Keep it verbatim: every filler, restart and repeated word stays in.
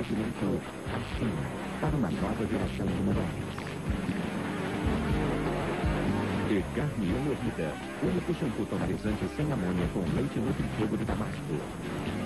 de leitor, a China, para uma nova geração de mulheres. E Garnier Novida, único shampoo tonarizante sem amônia com leite nutritivo de Damasco.